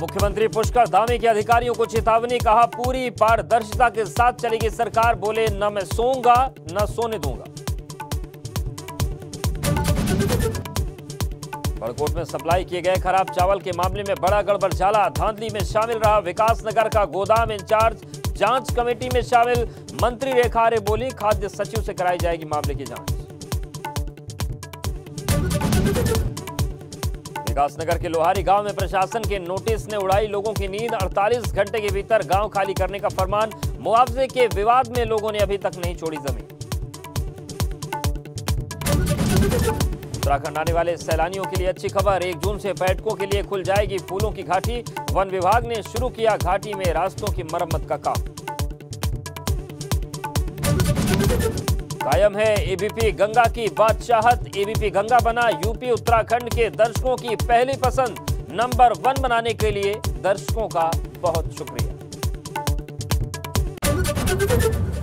मुख्यमंत्री पुष्कर धामी के अधिकारियों को चेतावनी, कहा पूरी पारदर्शिता के साथ चलेगी सरकार। बोले न मैं सोऊंगा न सोने दूंगा। बड़कोट में सप्लाई किए गए खराब चावल के मामले में बड़ा गड़बड़झाला। धांधली में शामिल रहा विकासनगर का गोदाम इंचार्ज, जांच कमेटी में शामिल मंत्री रेखा आर्य बोली, खाद्य सचिव से कराई जाएगी मामले की जांच। विकासनगर के लोहारी गांव में प्रशासन के नोटिस ने उड़ाई लोगों की नींद। 48 घंटे के भीतर गांव खाली करने का फरमान। मुआवजे के विवाद में लोगों ने अभी तक नहीं छोड़ी जमीन। उत्तराखंड आने वाले सैलानियों के लिए अच्छी खबर, 1 जून से पर्यटकों के लिए खुल जाएगी फूलों की घाटी। वन विभाग ने शुरू किया घाटी में रास्तों की मरम्मत का काम। कायम है एबीपी गंगा की बादशाहत। एबीपी गंगा बना यूपी उत्तराखंड के दर्शकों की पहली पसंद। नंबर 1 बनाने के लिए दर्शकों का बहुत शुक्रिया।